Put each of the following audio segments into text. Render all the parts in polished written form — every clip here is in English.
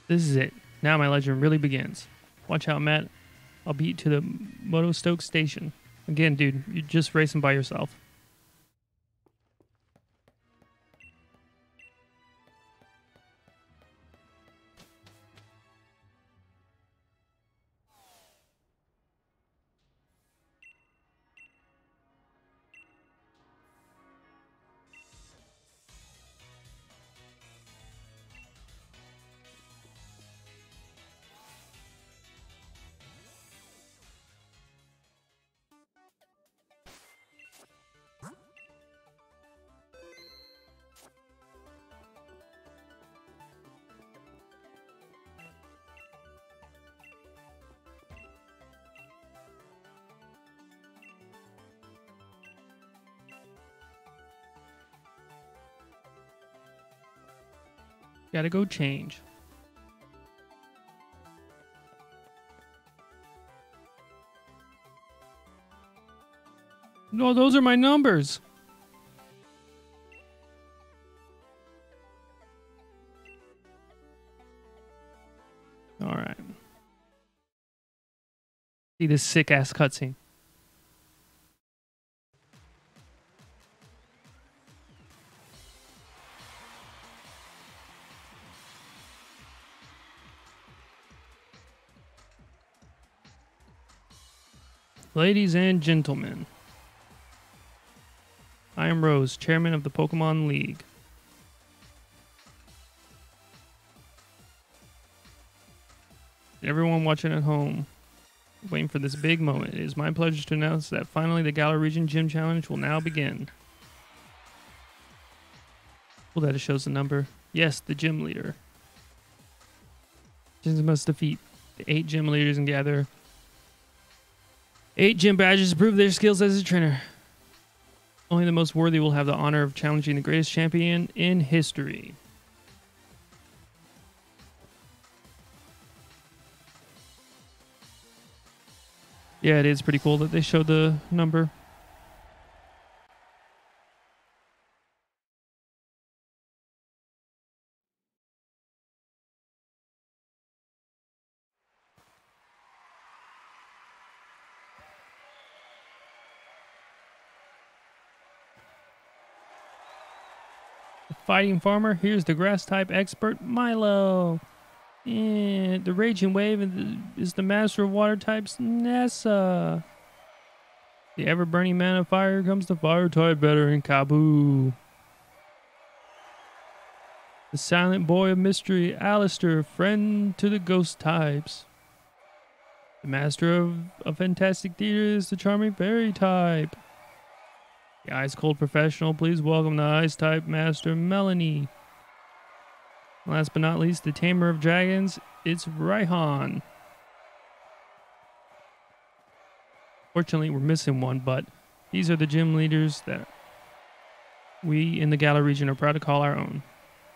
This is it. Now my legend really begins. Watch out, Matt. I'll beat you to the Motostoke station. Again, dude, you're just racing by yourself. Gotta go change. No, those are my numbers. All right. See this sick ass cutscene. Ladies and gentlemen, I am Rose, chairman of the Pokémon League. Everyone watching at home, waiting for this big moment, it is my pleasure to announce that finally the Galar Region Gym Challenge will now begin. Well, that shows the number. Yes, the gym leader. Gyms must defeat the 8 gym leaders and gather 8 gym badges to prove their skills as a trainer. Only the most worthy will have the honor of challenging the greatest champion in history. Yeah, it is pretty cool that they showed the number. Fighting farmer, here's the grass type expert Milo. And the raging wave is the master of water types Nessa. The ever burning man of fire comes the fire type veteran Kabu. The silent boy of mystery Alistair, friend to the ghost types. The master of a fantastic theater is the charming fairy type. The ice cold professional, please welcome the ice type master Melanie. Last but not least, the tamer of dragons, it's Raihan. Fortunately, we're missing one, but these are the gym leaders that we in the Galar region are proud to call our own.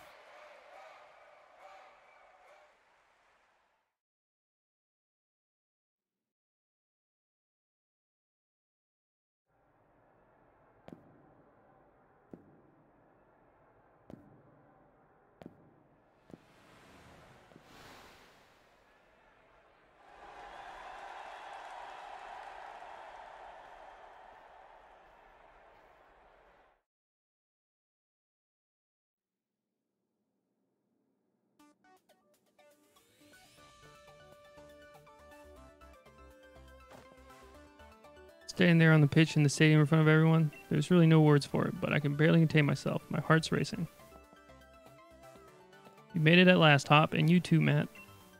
Standing there on the pitch in the stadium in front of everyone, there's really no words for it, but I can barely contain myself. My heart's racing. You made it at last, Hop, and you too, Matt.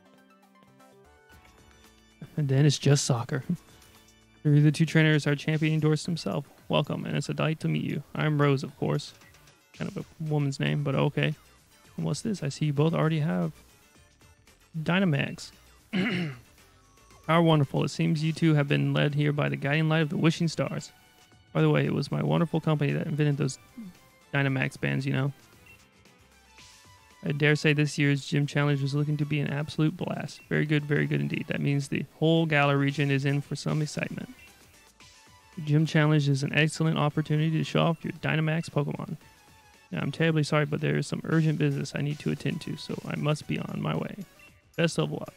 And then it's just soccer. Through the 2 trainers, our champion endorsed himself. Welcome, and it's a delight to meet you. I'm Rose, of course. Kind of a woman's name, but okay. And what's this? I see you both already have Dynamax. How wonderful. It seems you two have been led here by the guiding light of the wishing stars. By the way, it was my wonderful company that invented those Dynamax bands, you know. I dare say this year's gym challenge is looking to be an absolute blast. Very good indeed. That means the whole Galar region is in for some excitement. The gym challenge is an excellent opportunity to show off your Dynamax Pokemon. Now, I'm terribly sorry, but there is some urgent business I need to attend to, so I must be on my way. Best of luck.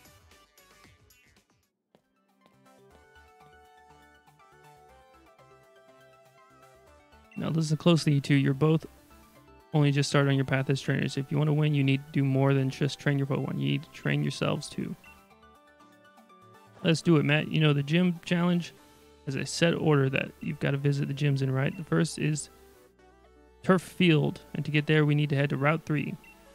Now listen closely, you two. You're both only just started on your path as trainers. If you want to win, you need to do more than just train your Pokemon. You need to train yourselves too. Let's do it, Matt. You know the gym challenge has a set order that you've got to visit the gyms in, right? The first is Turf Field, and to get there, we need to head to Route 3.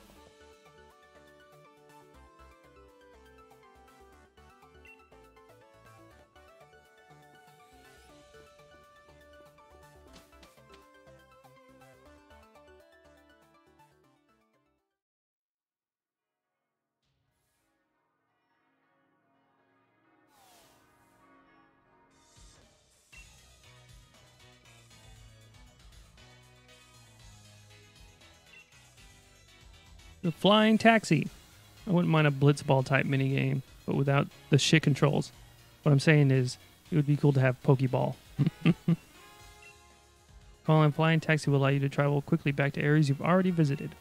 The Flying Taxi. I wouldn't mind a Blitzball type minigame, but without the shit controls. What I'm saying is, it would be cool to have Pokeball. Calling Flying Taxi will allow you to travel quickly back to areas you've already visited.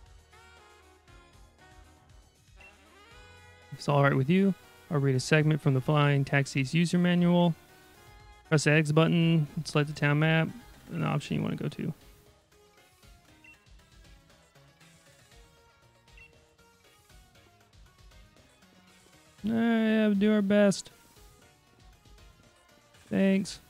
If it's alright with you, I'll read a segment from the Flying Taxi's user manual. Press the X button, select the town map, an option you want to go to. Yeah, do our best. Thanks.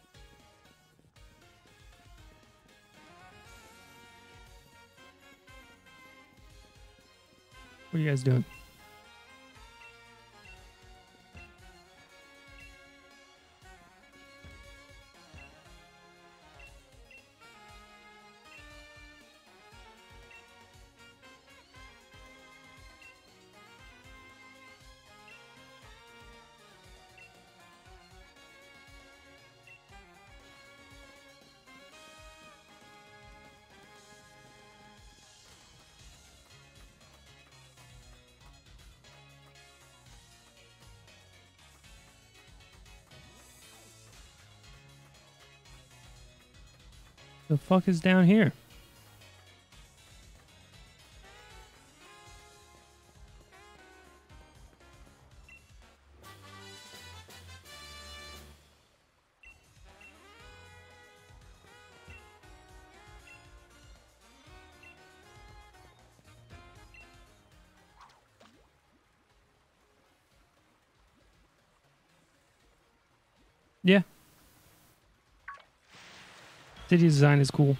What are you guys doing? The fuck is down here? Yeah. City design is cool.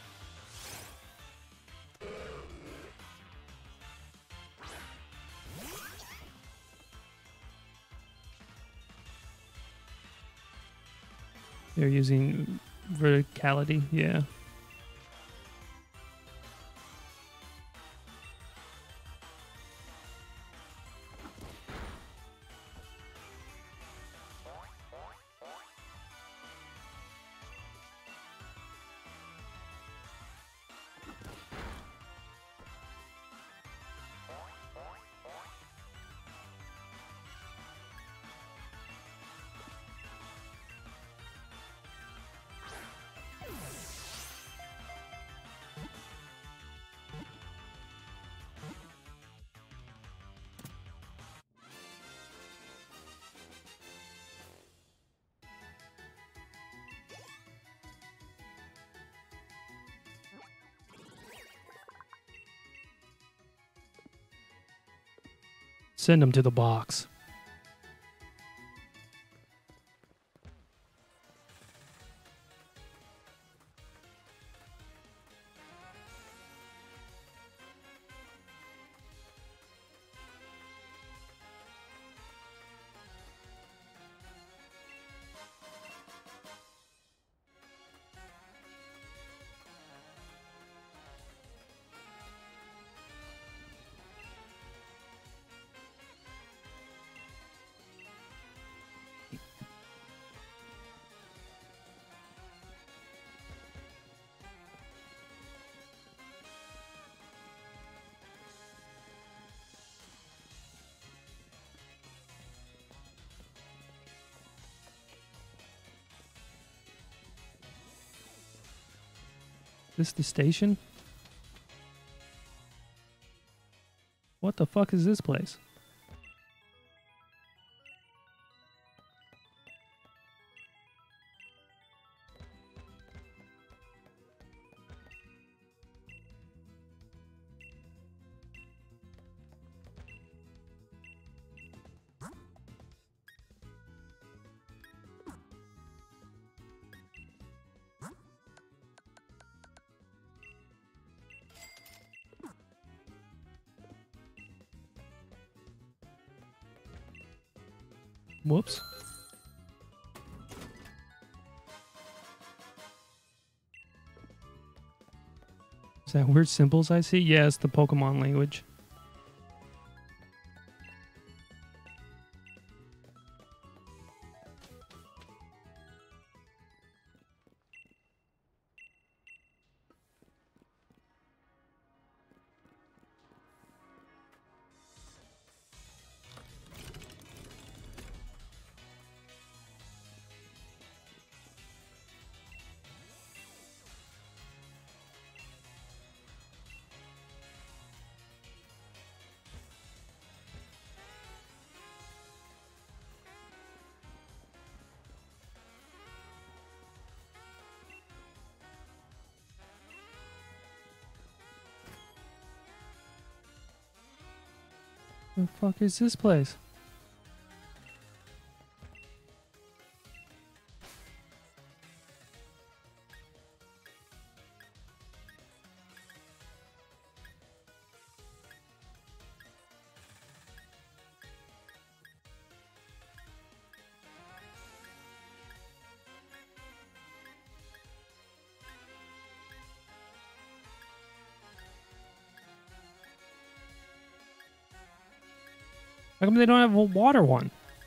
They're using verticality, yeah. Send them to the box. This the station? What the fuck is this place? Whoops. Is that weird symbols I see? Yeah, it's the Pokemon language. The fuck is this place? How come they don't have a water one?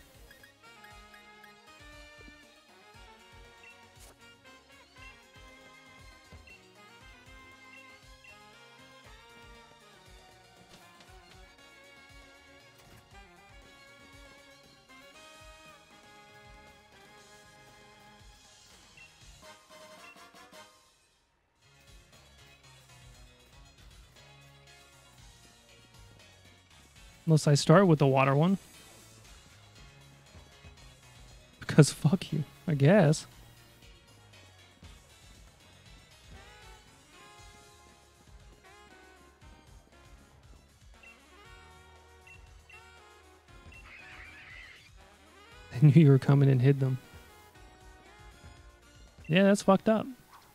Unless I start with the water one. Because fuck you, I guess. I knew you were coming and hid them. Yeah, that's fucked up.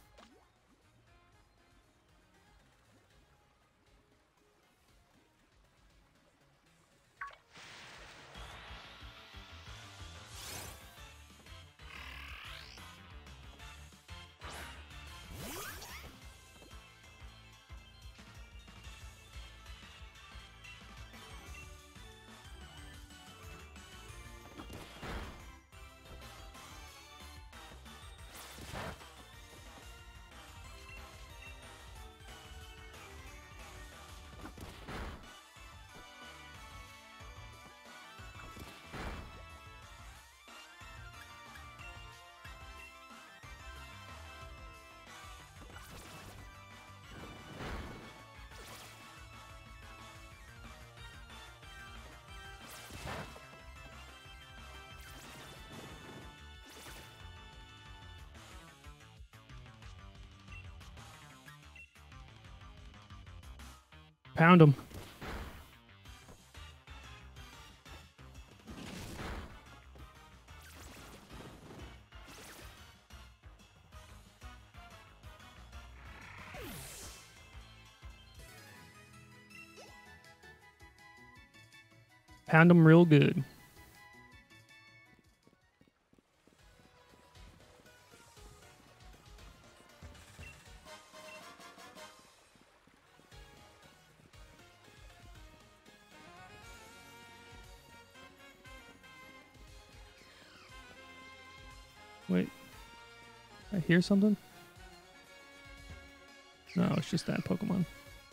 Pound them. Pound them real good. Wait, I hear something? No, it's just that Pokemon.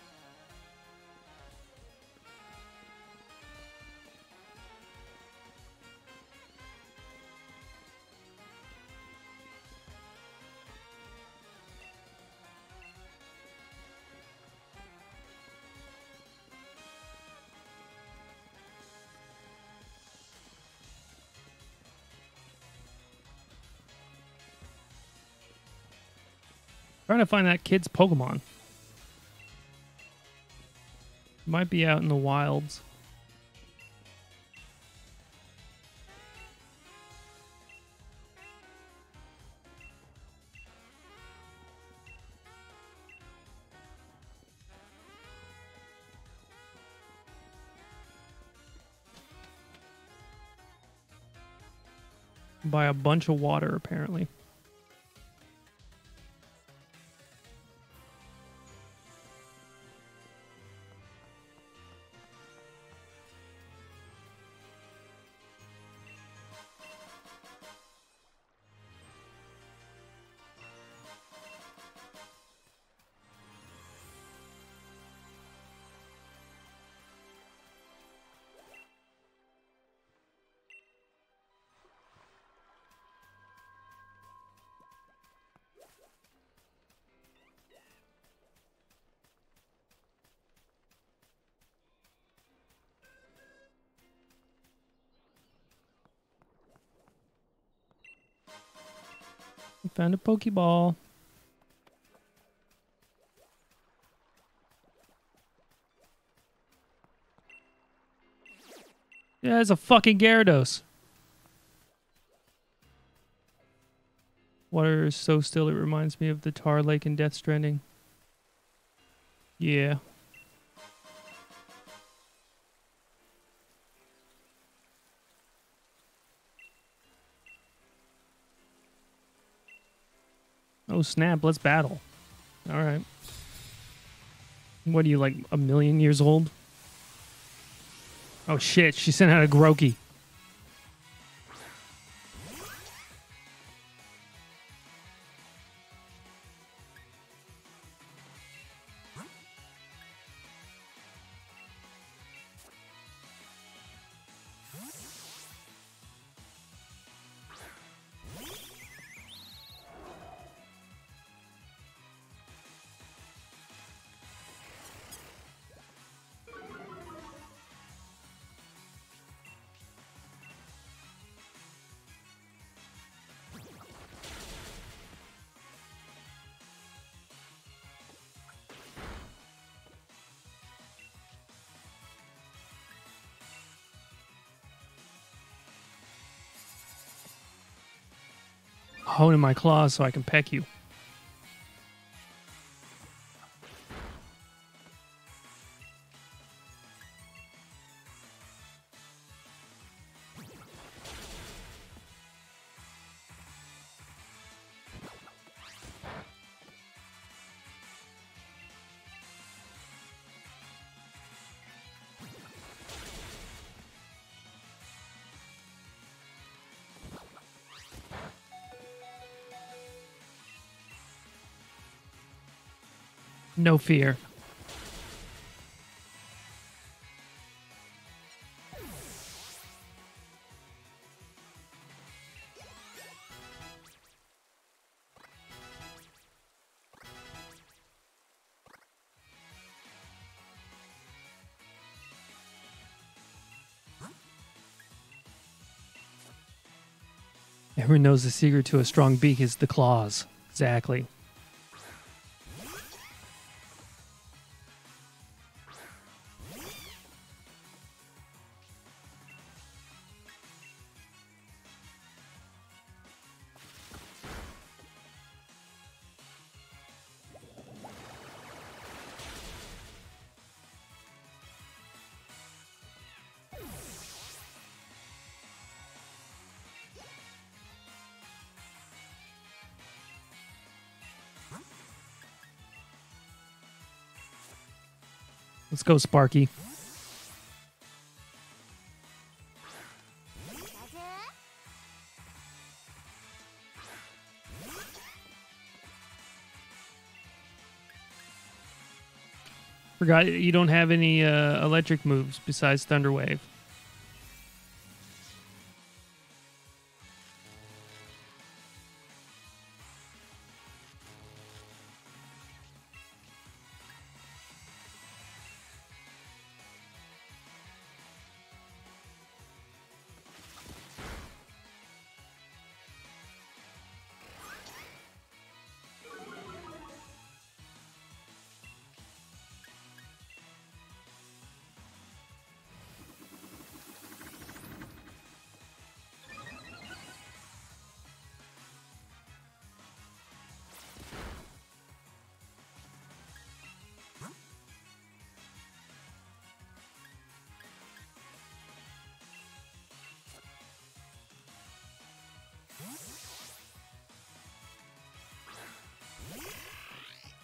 Trying to find that kid's Pokemon. Might be out in the wilds. Buy a bunch of water, apparently. Found a Pokeball. Yeah, it's a fucking Gyarados. Water is so still it reminds me of the Tar Lake in Death Stranding. Yeah. Oh snap, let's battle. Alright. What are you, like, 1,000,000 years old? Oh shit, she sent out a Grookey. Honing my claws so I can peck you. No fear. Everyone knows the secret to a strong beak is the claws. Exactly. Let's go, Sparky. Forgot you don't have any electric moves besides Thunder Wave.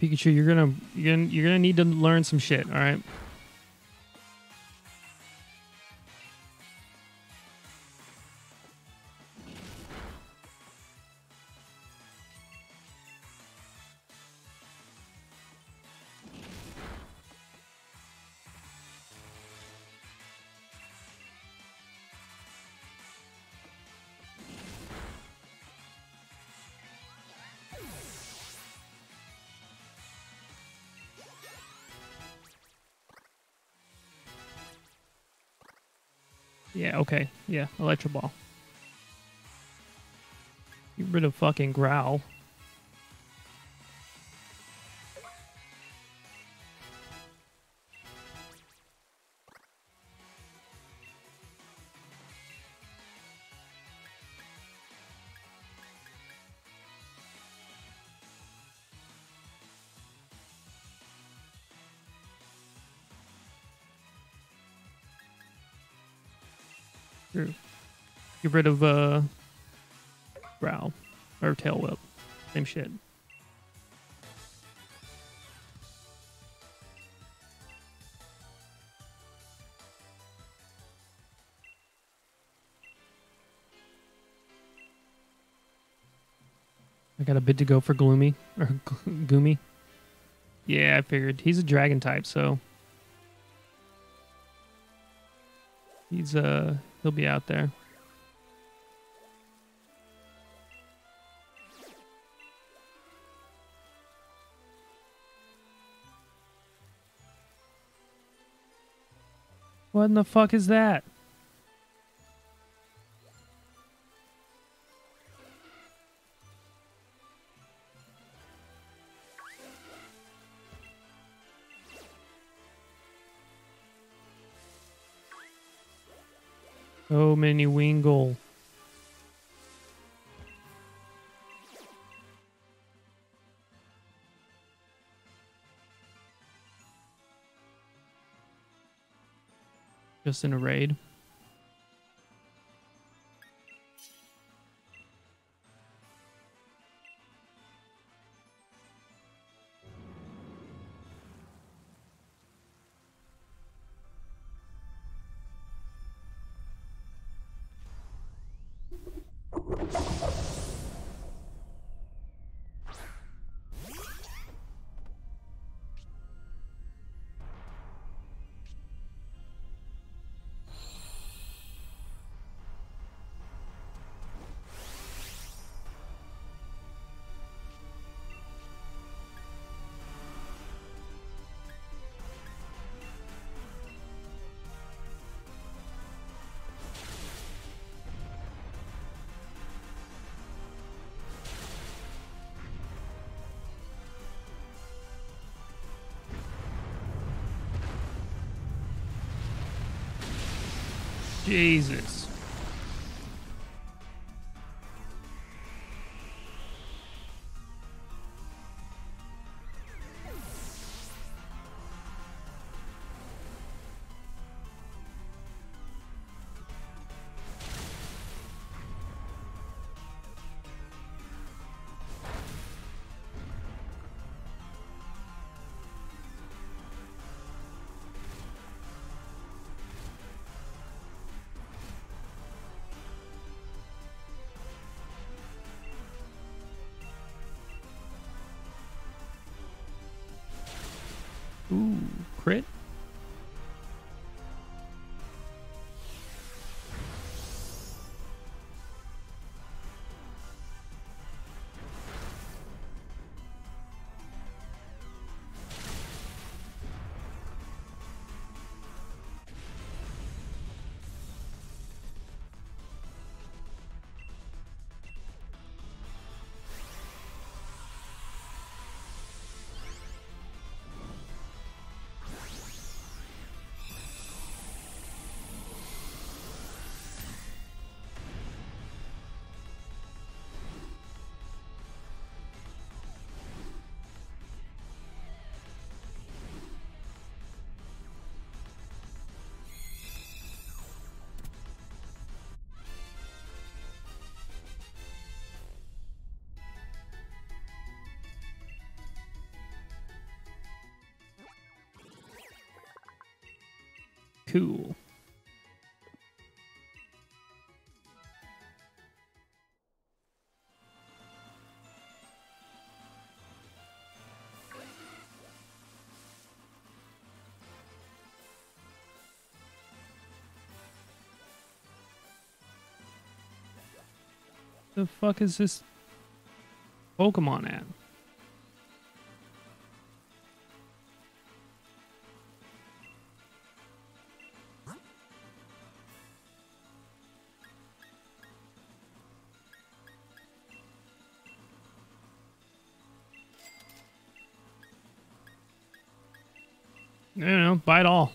Pikachu, you're gonna need to learn some shit. All right. Yeah, okay. Yeah, Electro Ball. Get rid of fucking Growl. True. Get rid of Growl or Tail Whip. Same shit. I got a bid to go for Gloomy or Goomy. Yeah, I figured he's a dragon type, so he'll be out there. What in the fuck is that? So many Wingull. Just in a raid. Jesus. Ooh, crit? Cool. The fuck is this Pokemon at? I don't know, buy it all.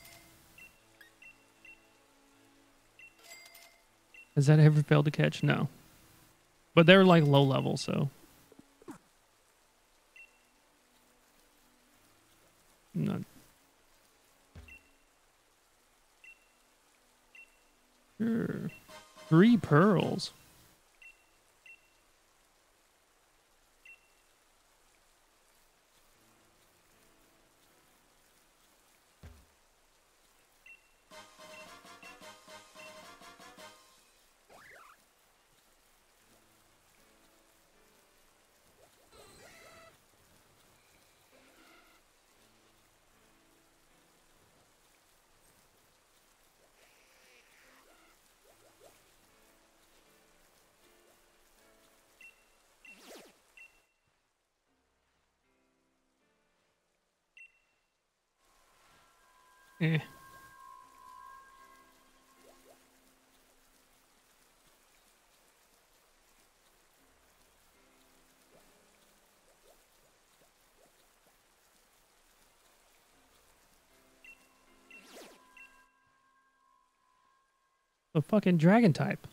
Has that ever failed to catch? No. But they're like low level, so. Not. Sure. 3 pearls. Eh. The fucking dragon type.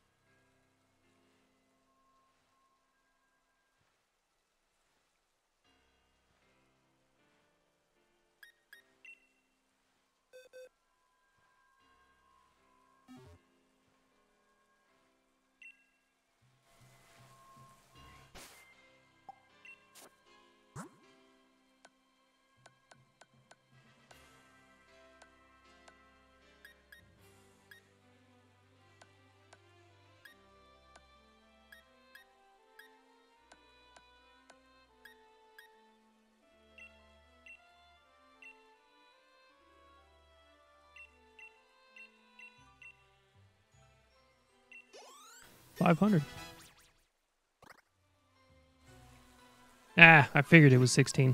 $500. Ah, I figured it was 16.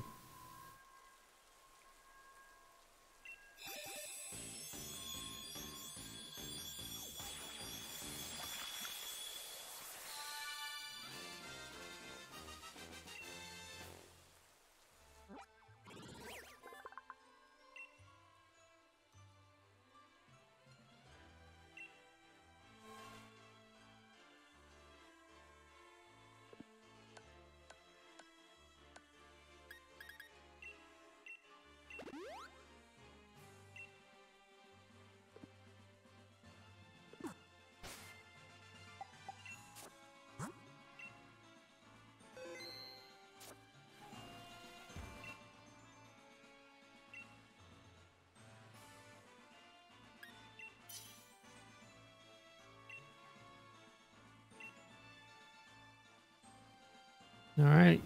All right.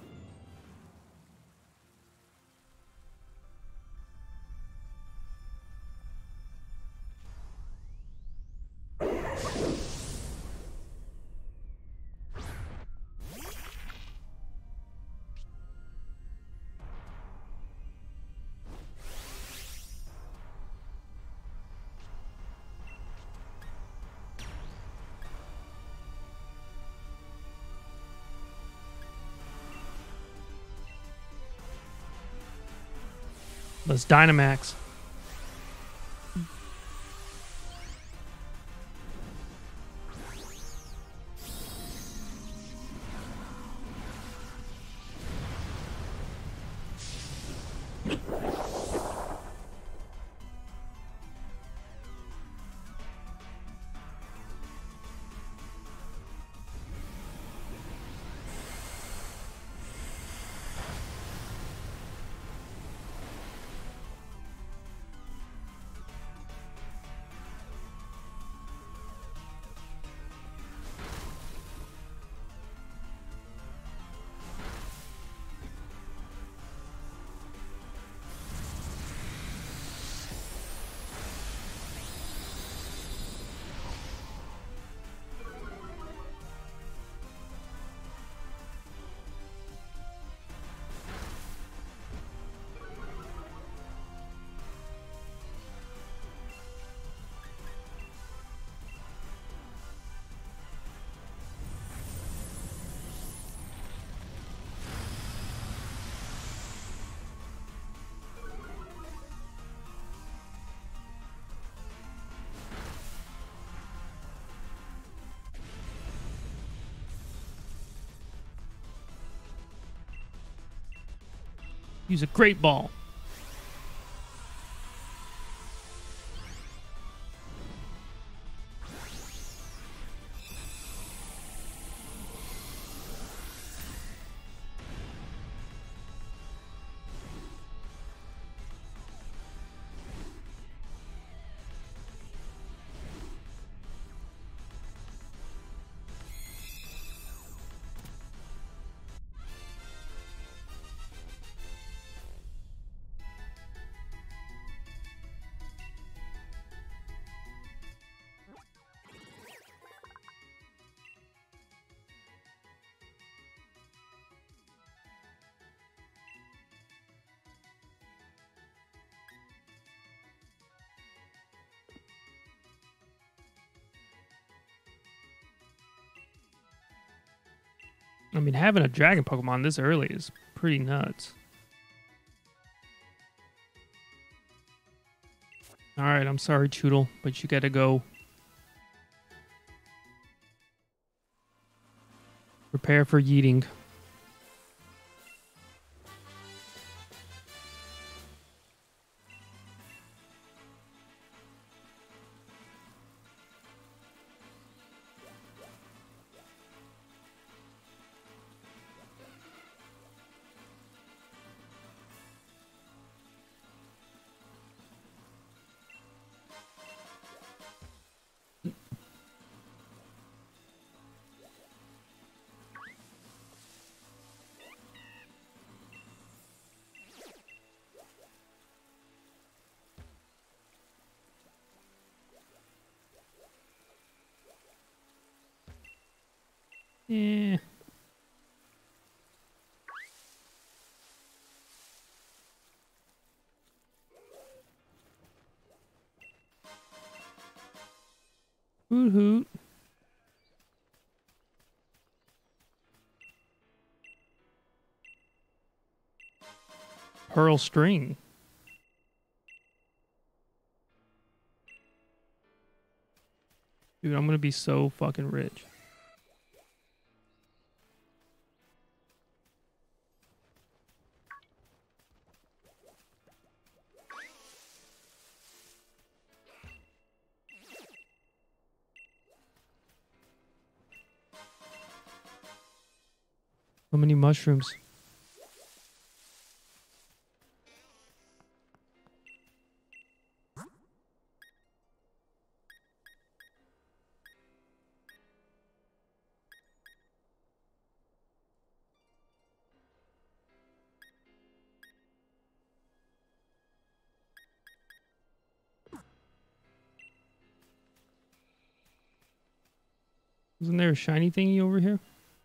Let's Dynamax. Use a great ball. I mean, having a dragon Pokemon this early is pretty nuts. Alright, I'm sorry, Choodle, but you gotta go. Prepare for yeeting. Yeah. Hoot hoot. Pearl string. Dude, I'm gonna be so fucking rich. So many mushrooms. Isn't there a shiny thingy over here?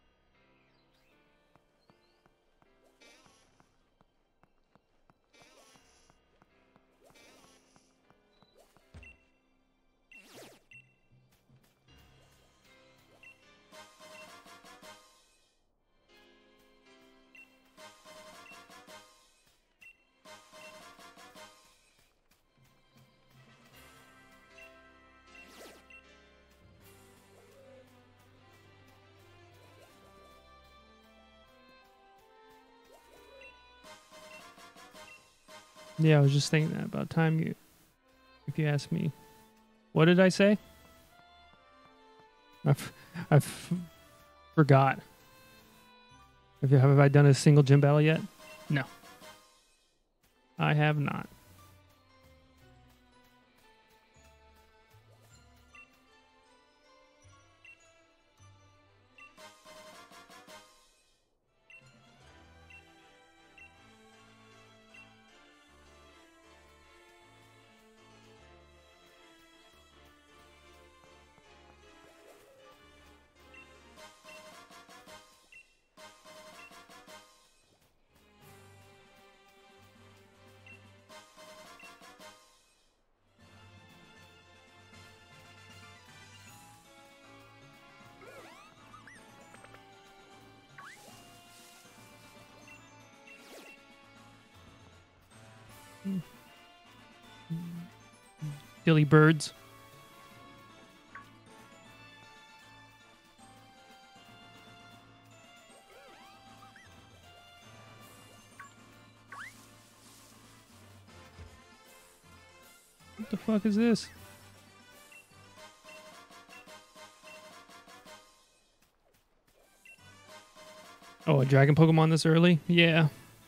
Yeah, I was just thinking that about time you, if you ask me. What did I say? I forgot. Have I done a single gym battle yet? No. I have not. Silly birds. What the fuck is this? Oh, a dragon Pokemon this early? Yeah.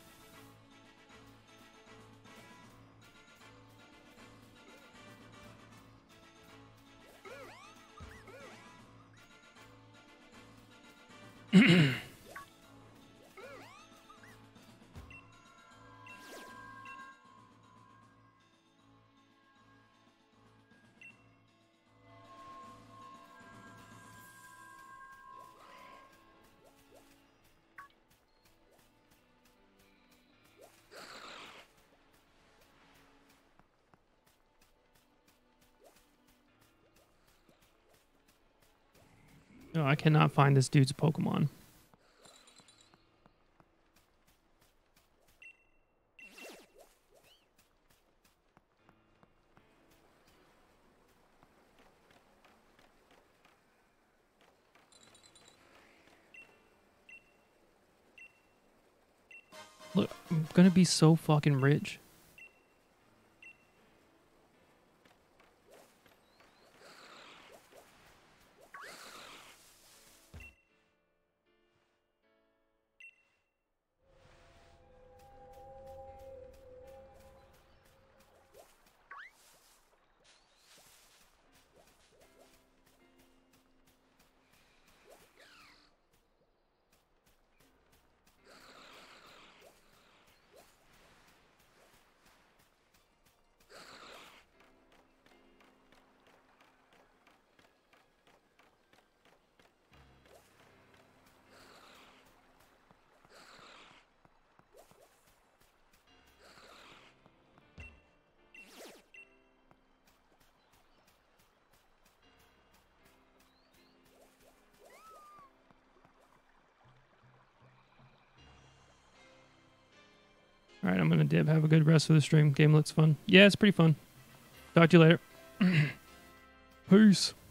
No, I cannot find this dude's Pokemon. Look, I'm gonna be so fucking rich. All right, I'm gonna dip. Have a good rest of the stream. Game looks fun. Yeah, it's pretty fun. Talk to you later. Peace.